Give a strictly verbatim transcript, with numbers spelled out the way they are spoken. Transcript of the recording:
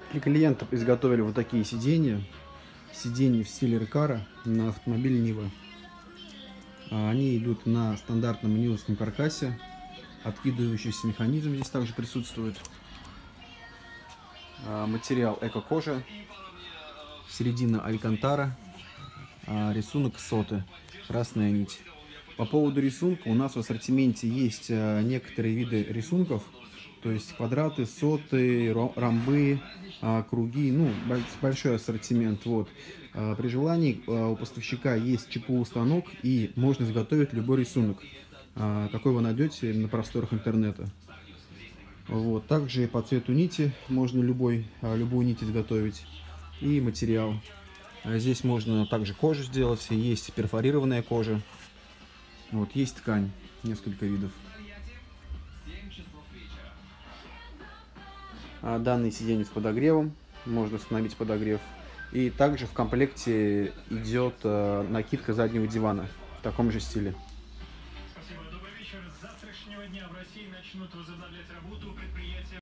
Для клиентов изготовили вот такие сиденья. Сиденья в стиле рекара на автомобиль Нива. Они идут на стандартном нивовском каркасе. Откидывающийся механизм здесь также присутствует. Материал эко-кожа. Середина алькантара. Рисунок соты. Красная нить. По поводу рисунка, у нас в ассортименте есть некоторые виды рисунков. То есть квадраты, соты, ромбы, круги, ну, большой ассортимент. Вот. При желании у поставщика есть ЧПУ станок, и можно изготовить любой рисунок, какой вы найдете на просторах интернета. Вот. Также по цвету нити можно любой, любую нить изготовить. И материал. Здесь можно также кожу сделать, есть перфорированная кожа. Вот, есть ткань, несколько видов. Данные сиденья с подогревом, можно установить подогрев. И также в комплекте идет накидка заднего дивана в таком же стиле. Спасибо, добрый вечер. С завтрашнего дня в России начнут возобновлять работу предприятия.